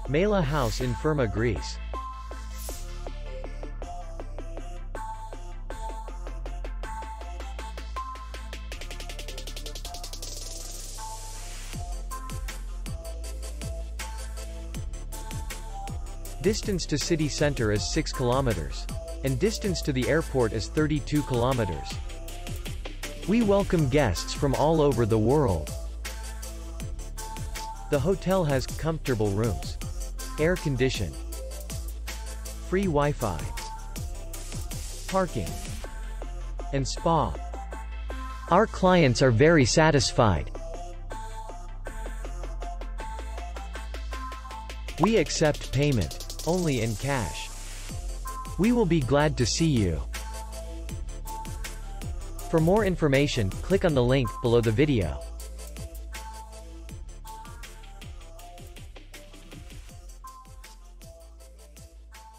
Mayla house in Ferma, Greece. Distance to city center is 6 kilometers. And distance to the airport is 32 kilometers. We welcome guests from all over the world. The hotel has comfortable rooms, air condition, free Wi-Fi, parking, and spa. Our clients are very satisfied. We accept payment only in cash. We will be glad to see you. For more information, click on the link below the video.